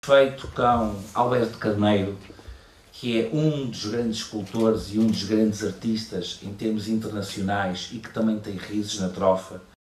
feito com Alberto Carneiro, que é um dos grandes escultores e um dos grandes artistas em termos internacionais e que também tem raízes na trofa.